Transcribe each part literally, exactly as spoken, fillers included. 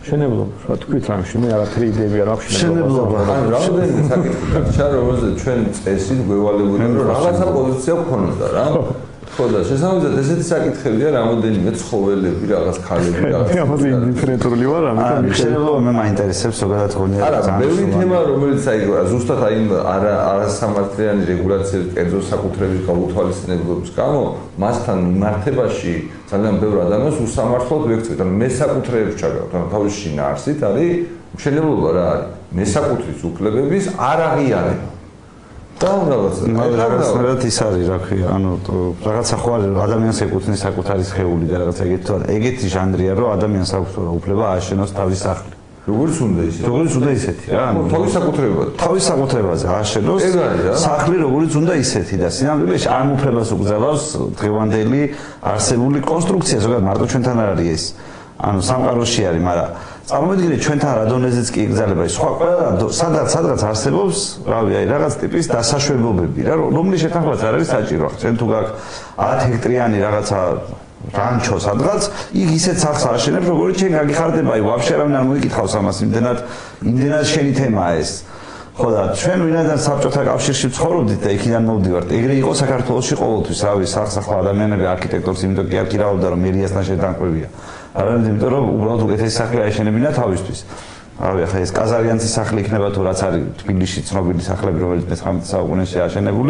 მშენებლობა, რა თქვით რამში, მე არაფერი იდეები არ აქვს მშენებლობა. ანუ რამდენი საკითხი გაჩა, რომელზეც ჩვენ წესით გვევალებოდა, რომ რაღაცა პოზიცია გქონოდა რა. ხო და შესაბამისად ესეთი საკითხებია, რამოდენიმე ცხოველები, რაღაც ქალები, რაღაც. ამაზე ინდიფერენტული ვარ, ამიტომ მშენებლობა მე მაინტერესებს ზოგადად გონია. არა, ბევრი თემა, რომელიც აი ზუსტად აი არა არასამართლიანი რეგულაციების კერძო საკუთრების გაუთვალისწინებლობის გამო, მასთან მიმართებაში ძალიან ბევრი ადამიანს უსამართლოდ ვექცევით. ანუ მესაკუთრეებს ჩაგავთ, ანუ თავის შინაარსით არის მშენებლობა რა არის? მესაკუთრის უფლებების არაღიარება. და რაღაცნაირად ის არის, რა ქვია, ანუ რაღაცა ხო არის, ადამიანს ეკუთვნის საკუთარი სხეული და რაღაცა ეგეთი ეგეთი ჟანრია, რომ ადამიანს აქვს უფლება ააშენოს თავის სახლი. როგორც უნდა ისეთი. როგორც უნდა ისეთი რა. ანუ თავის საკუთრებაზე. თავის საკუთრებაზე ააშენოს სახლი, როგორც უნდა ისეთი და სინამდვილეში ამ უფლებას უგზავნის დღევანდელი არსებული კონსტრუქცია, ზოგადად მარტო ჩვენთან არ არის ეს. ანუ სამყაროში არის, მაგრამ წარმოვიდგინეთ ჩვენთან რა დონეზეც კი იგზავნება ის სხვა ყველა სადაც სადღაც არსებობს, რავი, აი რაღაც ტიპის დასაშვებობები რა, რომლის შეთანხმებაც არ არის საჭირო. ჩვენ თუ გაქვს ათი ჰექტარიანი რაღაცა რანჩო სადღაც, იქ ისეთ სახლს ააშენებს, როგორც ჩვენ გაგიხარდება, აი ვაფშე არავინ არ მოიკითხავს ამას, იმდენად იმდენად შენი თემაა ეს. ხო და ჩვენ ვინაიდან საბჭოთა კავშირში ცხოვრობდით და იქიდან მოვდივართ, ეგრე იყო საქართველოში ყოველთვის, რავი, სახსახლა ადამიანები არქიტექტორს იმიტომ კი არ კირავდა, რომ მერიასთან შეთანხმებია. არამედ იმიტომ რომ უბრალოდ უკეთესი სახლი აეშენებინა თავისთვის. რავი, ახლა ეს კაზარიანცის სახლი იქნება თუ რაც არის თბილისში ცნობილი სახლები, რომელიც მეთერთმეტე საუკუნეში ააშენებული.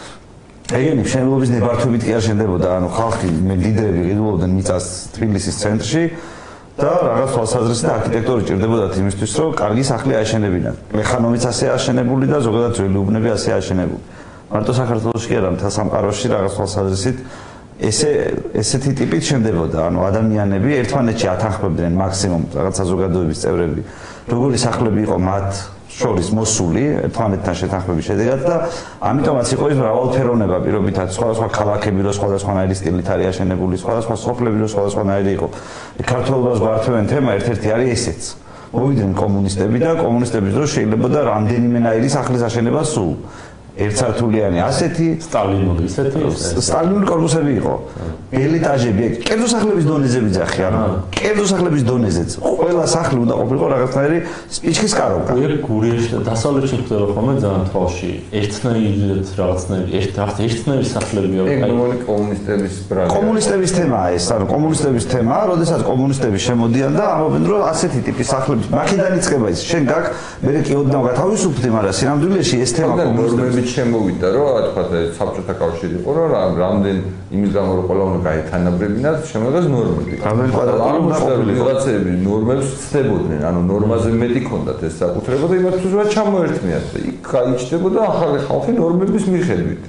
ეგენი მშენებლობის ნებართვებით კი არ შენდებოდა, ანუ ხალხი ლიდერები ყიდულობდნენ მიწას თბილისის ცენტრში და რაღაც თვალსაზრისით არქიტექტორი ჭირდებოდათ იმისთვის, რომ კარგი სახლი აეშენებინათ. მექანომიც ასე ააშენებული და ზოგადად ძველი უბნები ასე ააშენებული. მარტო საქართველოში კი არა, მთელ სამყაროში რაღაც თვალსაზრისით ესე ესეთი ტიპით შენდებოდა, ანუ ადამიანები ერთმანეთში ათანხმებდნენ მაქსიმუმ რაღაც საზოგადოების წევრები, როგორი სახლები იყო მათ შორის მოსული ერთმანეთთან შეთანხმების შედეგად და ამიტომაც იყო ის მრავალფეროვნება პირობითად სხვადასხვა ქალაქები რო სხვადასხვანაირი სტილით არის აშენებული, სხვადასხვა სოფლები რო სხვადასხვანაირი იყო. ქართველობას გვართმევენ თემა ერთ-ერთი არის ესეც. მოვიდნენ კომუნისტები და კომუნისტების დროს შეიძლებოდა რამდენიმენაირი სახლის აშენება სულ. ერთსართულიანი ასეთი სტალინური ისეთი სტალინური კორპუსები იყო. ელიტაჟები, კერძო სახლების დონეზე ვიძახი, ანუ კერძო სახლების დონეზეც ყველა სახლი უნდა ყოფილიყო რაღაცნაირი სპიჩქის კაროკა. ეგ გურიაში და დასავლეთში ხდება ხოლმე ძალიან თვალში. ერთნაირად რაღაცნაირი ერთ ერთნაირი სახლებია. ეგ ნორმალი კომუნისტების ბრალია. კომუნისტების თემაა ეს, ანუ კომუნისტების თემაა, როდესაც კომუნისტები შემოდიან და ამბობენ, რომ ასეთი ტიპის სახლები მაქედან იწყება ის. შენ გაქვს, მე კი ოდნავ გათავისუფლდი, მაგრამ სინამდვილეში ეს თემა კომუნისტების შემოვიდა, რომ თქვა საბჭოთა კავშირი იყო, რომ რამდენ იმის გამო რომ ყველა უნდა გაეთანაბრებინათ, შემოიღეს ნორმები. რამდენი კვადრატული ვიღაცები ნორმებს ცდებოდნენ, ანუ ნორმაზე მეტი ქონდათ ეს საკუთრება და იმათთვის რა ჩამოერთმიათ და იქ გაიჩნდებოდა ახალი ხალხი ნორმების მიხედვით.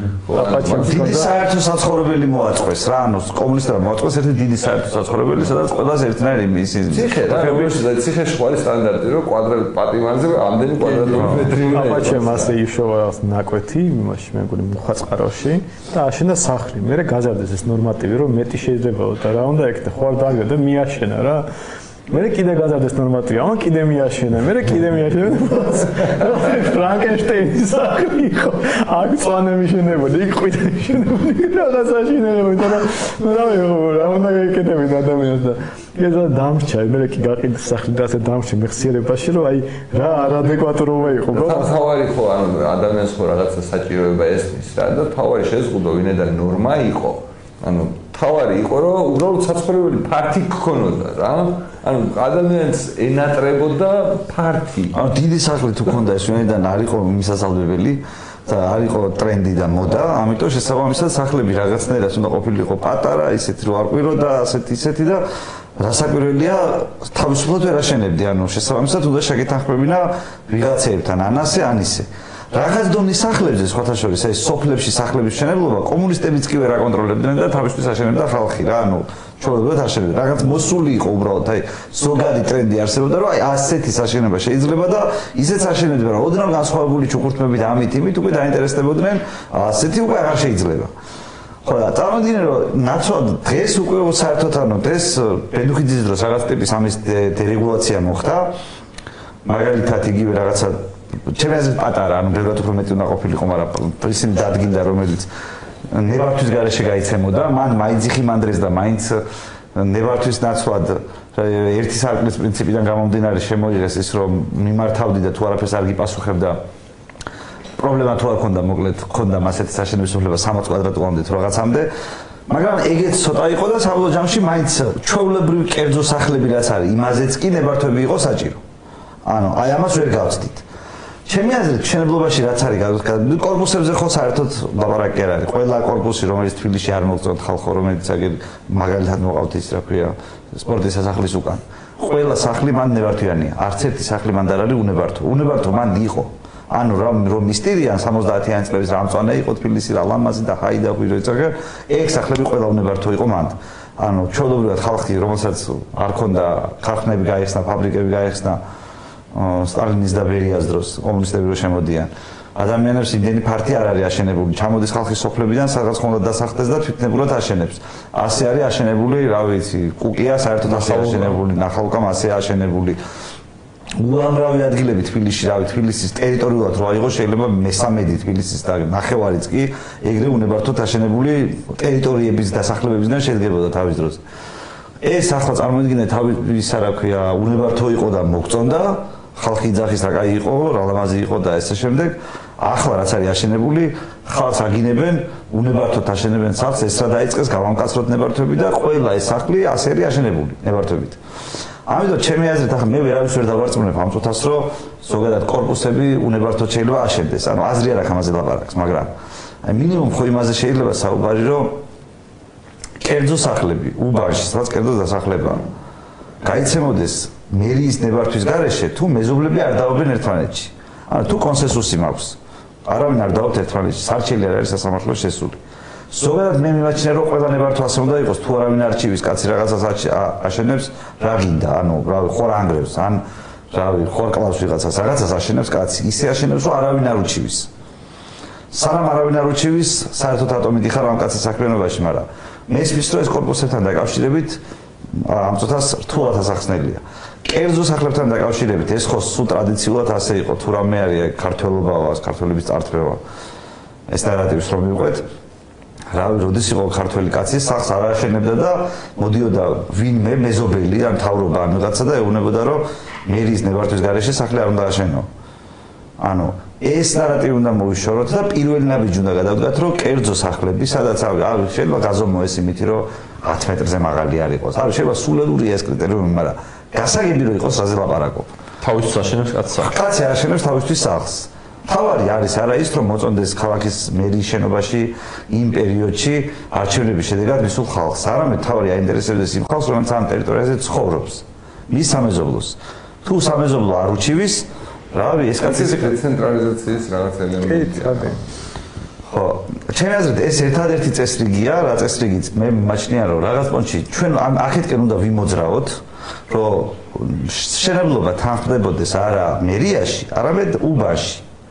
დიდი საერთო საცხოვრებელი მოაწყვეს რა, ანუ კომუნისტებმა მოაწყვეს ერთი დიდი საერთო საცხოვრებელი, სადაც ყველას ერთნაირი მისი ციხე რა, რომელიც ციხეში ყარი სტანდარტი, რომ კვადრატ პატიმარზე ამდენი კვადრატული მეტრი უნდა იყოს. აბა ჩემ ასე იშოვა ნაკვეთი, იმაში მე მგონი მუხაწყაროში და აშენა სახლი. მე გაზარდეს ეს ნორმატივი, რომ მეტი შეიძლებაო და რა უნდა ეკეთე, ხო არ დავიო და მიაშენა რა. მე კიდე გაზარდეს ნორმატივი, ამა კიდე მიაშენა, მე კიდე მიაშენა. ფრანკენშტეინის სახლი იყო. აქ წვანე მიშენებოდი, იქ ყვიტე მიშენებოდი, რაღაცა შენებოდი და რა ვიყო, რა უნდა ეკეთებინა ადამიანს და ეს დამრჩა, მე კი გაყიდე სახლი და ასე დამრჩა მეხსიერებაში, რომ აი რა არადეკვატურობა იყო. თავარი ხო, ანუ ადამიანს ხო რაღაცა საჭიროება ესმის რა და თავარი შეზღუდო ვინედან ნორმა იყო. ანუ თავარი იყო, რომ უბრალოდ საცხოვრებელი ფართი გქონოდა რა. ანუ ადამიანს ენატრებოდა ფართი. ანუ დიდი სახლი თუ ქონდა ეს ვინაიდან არ იყო მისასალმებელი და არ იყო ტრენდი და მოდა, ამიტომ შესაბამისად სახლები რაღაცნაირად უნდა ყოფილიყო პატარა, ისეთი რომ არ ყვირო და ასეთი ისეთი და რასაკვირველია თავისუფლად ვერ აშენებდი, ანუ შესაბამისად უნდა შეგეთანხმებინა ვიღაცებთან ან ასე ან ისე. რაღაც დონის სახლებზე სხვათა შორის ეს სოფლებში სახლების მშენებლობა კომუნისტებიც კი ვერ აკონტროლებდნენ და თავისთვის აშენებდა ხალხი რა, ანუ ჩვეულებრივად აშენებდა. რაღაც მოსული იყო უბრალოდ, აი ზოგადი ტრენდი არსებობდა, რომ აი ასეთი აშენება შეიძლება და ისეც აშენებდა, რომ ოდნავ განსხვავებული ჩუქურთმებით ამით იმით უკვე დაინტერესდებოდნენ, ასეთი უკვე აღარ შეიძლება. ხო და წარმოგიდგენთ, რომ ნაცვლად დღეს უკვე საერთოდ ანუ დღეს ბენდუხიძის დროს რაღაც ტიპის ამის დერეგულაცია მოხდა. მაგალითად იგივე რაღაცა ჩემი აზრით პატარა, ანუ ბევრად უფრო მეტი უნდა ყოფილიყო, მაგრამ ისინი დადგინდა, რომელიც ნებართვის გარეშე გაიცემოდა, მან მაინც იხიმანდრეს და მაინც ნებართვის ნაცვლად ერთი სარკმლის პრინციპიდან გამომდინარე შემოიღეს ის რომ მიმართავდი და თუ არაფერს არ გიპასუხებდა პრობლემა თუ არ ქონდა მოკლედ ქონდა მასეთი საშენების უფლება სამოც კვადრატულამდე თუ რაღაცამდე მაგრამ ეგეც ცოტა იყო და საბოლოო ჯამში მაინც ჩვეულებრივი კერძო სახლები რაც არის იმაზეც კი ნებართვები იყო საჭირო ანუ აი ამას ვერ გავწდით ჩემი აზრით მშენებლობაში რაც არის გადაგდა კორპუსებზე ხო საერთოდ ლაპარაკი არ არის ყველა კორპუსი რომელიც თბილისში არ მოგწონთ ხალხო რომელიც აგერ მაგალითად მოყავთ ის რა ქვია სპორტის სასახლის უკან ყველა სახლი მან ნებართვიანია არც ერთი სახლი მან არ არის უნებართო უნებართო მან იყო ანუ რომ რომ მისტირიან სამოცდაათიანი წლების რამწვანე იყო თბილისი რა ლამაზი და ჰაიდახვი როიცაგა ეგ სახლები ყველა უნებართო იყო მან ანუ ჩვეულებრივად ხალხი რომელსაც არ ქონდა ქარხნები გაიხსნა ფაბრიკები გაიხსნა სტალინის და ბერიას დროს კომუნისტები რო შემოდიან ადამიანებს იმდენი ფართი არ არის აშენებული ჩამოდის ხალხის სოფლებიდან სადღაც ხონდა დასახლდეს და თვითნებურად აშენებს ასე არის აშენებული რა ვიცი კუკია საერთოდ ასე აშენებული ნახალკამ ასე აშენებული უამრავი ადგილები თბილისში რა ვიცი თბილისის ტერიტორიულად რო აიღო შეიძლება მესამედი თბილისის და ნახევარიც კი ეგრე უნებართოდ აშენებული ტერიტორიების დასახლებებისგან შედგებოდა თავის დროს ეს ახლა წარმოიდგინე თავის რა ქვია უნებართო იყო და მოგწონდა ხალხი ძახის რა კაი იყო რა ლამაზი იყო და ესე შემდეგ ახლა რაც არის აშენებული ხალხს აგინებენ უნებართოდ აშენებენ სახლს ეს რა დაიწყეს გავამკაცროთ ნებართვები და ყველა ეს სახლი ასე არის აშენებული ნებართვებით ამიტომ ჩემი აზრით ახლა მე ვერავის ვერ დავარწმუნებ ამ წუთას რომ ზოგადად კორპუსები უნებართოდ შეიძლება აშენდეს ანუ აზრი არ აქვს ამაზე ლაპარაკს მაგრამ აი მინიმუმ ხო იმაზე შეიძლება საუბარი რომ კერძო სახლები უბანში სადაც კერძო დასახლებაა გაიცემოდეს მერიის ნებართვის გარეშე თუ მეზობლები არ დაობენ ერთმანეთში ანუ თუ კონსენსუსი მაქვს არავინ არ დაობთ ერთმანეთში სარჩელი არ არის სასამართლოს შესული ზოგადად მე მიმაჩნია რომ ყველა ნებართვა ასე უნდა იყოს თუ არავინ არ ჩივის კაცი რაღაცას აშენებს რა გინდა ანუ რავი ხორ ანგრევს ან რავი ხორ კლავს ვიღაცას რაღაცას აშენებს კაცი ისე აშენებს რომ არავინ არ უჩივის სანამ არავინ არ უჩივის საერთოდ ატომიტი ხარ ამ კაცის საქმიანობაში მაგრამ მე ისმის რომ ეს კორპუსებთან დაკავშირებით ამ წუთას რთულად ასახსნელია კერძო სახლებთან დაკავშირებით ეს ხო სულ ტრადიციულად ასე იყო თუ რამე არის ქართველობაა ქართველების წარწმენა ეს ნარატივს რომ მივყვეთ რავი როდის იყო ქართველი კაცი სახლს არ აშენებდა და მოდიოდა ვინმე მეზობელი ან მთავრობა ან რაღაცა და ეუბნებოდა რომ მერიის ნებართვის გარეშე სახლი არ უნდა აშენო ანუ ეს ნარატივი უნდა მოიშოროთ და პირველი ნაბიჯი უნდა გადავდგათ რომ კერძო სახლები სადაც არის შეიძლება გაზომოს იმითი რომ ათ მეტრზე მაღალი არ იყოს არის შეიძლება სულელურია ეს კრიტერიუმი მაგრამ გასაგები რომ იყოს რაზე ლაპარაკობ თავისთვის აშენებს კაცს კაცი აშენებს თავისთვის სახლს თავარი არის არა ის რომ მოწონდეს ქალაქის მერიის შენობაში იმ პერიოდში არჩევნების შედეგად მისულ ხალხს არამედ თავარი აინტერესებდეს იმ ხალხს რომელიც ამ ტერიტორიაზე ცხოვრობს მის სამეზობლოს თუ სამეზობლო არ უჩივის რავი ეს კაცი ცენტრალიზაციის რაღაც ელემენტია ხო ჩემი აზრით ეს ერთადერთი წესრიგია რა წესრიგიც მე მაჩნია რომ რაღაც პონჩი ჩვენ აქეთკენ უნდა ვიმოძრაოთ რომ შენებლობა თანხმდებოდეს არა მერიაში არამედ უბანში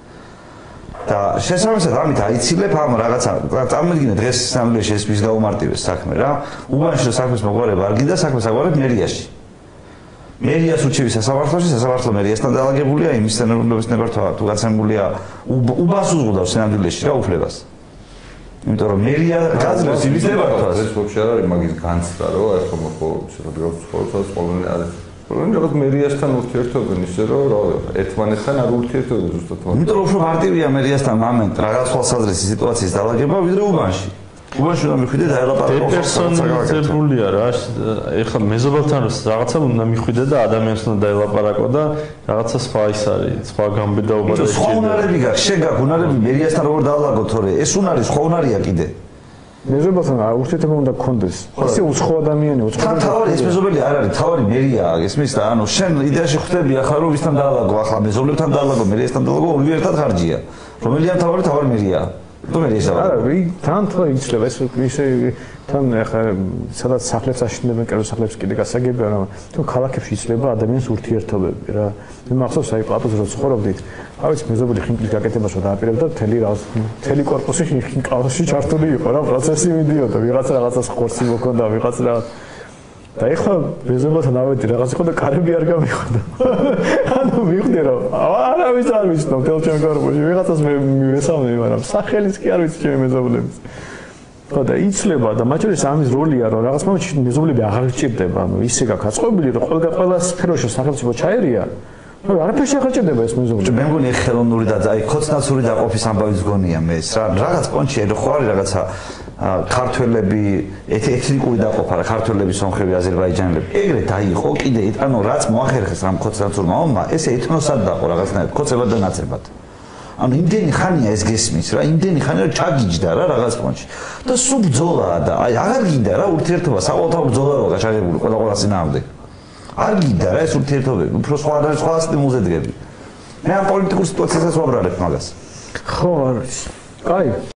და შესაბამისად ამით აიცილებ ამ რაღაცა წარმოიდგინე დღეს სამლიაში ეს მის გაუმარტივეს საქმე რა უბანში საქმის მოგვარება არ გინდა საქმეს აგვარებ მერიაში მერიას უჩივის სასამართლოში სასამართლო მერიასთან დაალაგებულია იმის სენერულობის ნებართვა თუ გაცემულია უბანს უზღუდავს სინამდვილეში რა უფლებას იმიტომ რომ მერია გაძლევს იმის ნებართვას ეს ვაფშე არ არის მაგის განცდა რომ აი ხომ ხო შეიძლება ცხოვრობს ყოველდღე არის პრობლემა რაღაც მერიასთან ურთიერთობენ ისე რომ რა ერთმანეთთან არ ურთიერთობენ ზუსტად იმიტომ რომ უფრო მარტივია მერიასთან მომენტ რაღაც ხალხსაზრისი სიტუაციის დაალაგება ვიდრე უბანში უბანში უნდა მიხვიდე და ელაპარაკო პერსონალიზებულია რა ეხლა მეზობელთან რაღაცა უნდა მიხვიდე და ადამიანს უნდა დაელაპარაკო და რაღაცა სხვა ის არის სხვა გამბედაობა და სხვა უნარები გაქვს შენ გაქვს უნარები მერიასთან როგორ დაალაგო თორე ეს უნარი სხვა უნარია კიდე მეზობელთან ურთიერთობა უნდა გქონდეს ისე უცხო ადამიანი უცხო თავარი ეს მეზობელი არ არის თავარი მერია ესმის და ანუ შენ იდეაში ხვდები ახლა რომ ვისთან დაალაგო ახლა მეზობლებთან დაალაგო მერიასთან დაალაგო ორივე ერთად ხარჯია რომელია თავარი თავარი მერია არა, თან თო იცლება ეს ისე თან ახლა სადაც სახლებს აშენებენ, კერძო სახლებს კიდე გასაგებია, რომ თუ ქალაქებში იცლება ადამიანის ურთიერთობები რა. მე მახსოვს აი პლატოზე რო ცხოვრობდით, ავიც მეზობელი ხინკლის გაკეთებაში დააპირებდა მთელი რა მთელი კორპუსი ხინკალში ჩართული იყო რა, პროცესი მიდიოდა, ვიღაცა რაღაცას ხორცი მოქონდა, ვიღაცა რაღაც და ეხლა მეზობელთან ავედი რაღაც იყო და კარები არ გამიხოდა. ანუ მივხვდი რომ არავის არ ვიცნობ თელ ჩემ კორპუსში ვიღაცას მე მივესალმები, მაგრამ სახელის კი არ ვიცი ჩემი მეზობლების. ხო და იცლება და მათ შორის ამის როლია რომ რაღაც მომენტში მეზობლები აღარ გჭირდება ანუ ისე გაქვს აწყობილი რომ ყველა ყველა სფეროში სახელმწიფო ჩაერია ну არაფერში აღარ ჭირდება ეს მეზობლები მე მგონი ხელოვნური და აი ქოცნაცური დაყოფის ამბავის გონია მე ეს რა რაღაც პონჩი რო ხო არის რაღაცა ქართველები ეთნიკური დაყოფა რა ქართველები სომხები აზერბაიჯანელები ეგრე დაიყო კიდე ანუ რაც მოახერხეს რამ ქოცნაცურმა ომმა ესე ეთნოსად დაყო რაღაცნაირად ქოცებად და ნაცებად ანუ იმდენი ხანია ეს გესმის რა იმდენი ხანია რომ ჩაგიჯდა რა რაღაც პონჩი და სულ ბრძოლაა და აი აღარ გინდა რა ურთიერთობა საყოველთაო ბრძოლა რო გაჩაღებული ყველა ყველა წინააღმდეგ არ გინდა რა ეს ურთიერთობები უფრო სხვა და სხვა სტიმულზე დგები მე ამ პოლიტიკურ სიტუაციასაც ვაბრალებ მაგას ხო არის კაი